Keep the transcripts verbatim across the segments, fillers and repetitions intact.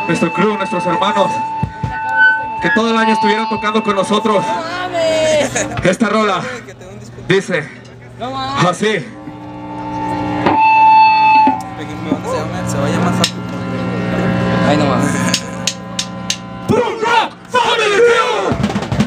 nuestro crew, nuestros hermanos, que todo el año estuvieron tocando con nosotros. Esta rola dice así. Ahí nomás. Boom Rock Family Feud.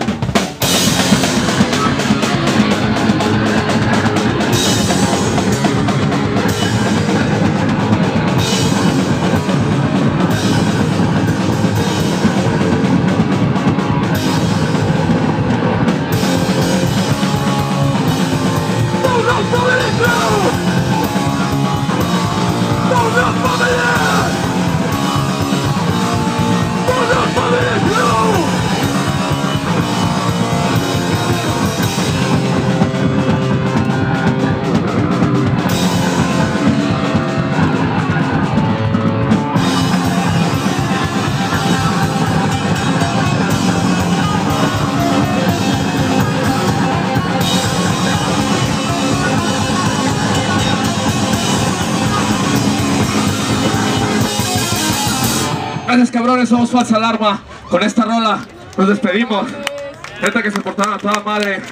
Gracias, cabrones, somos Falsa Alarma. Con esta rola nos despedimos. Neta que se portaron a toda madre.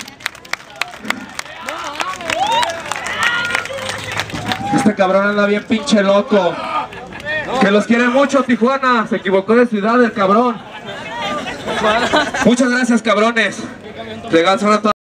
Este cabrón anda bien pinche loco. Que los quiere mucho, Tijuana. Se equivocó de ciudad el cabrón. Muchas gracias, cabrones. Regalan a toda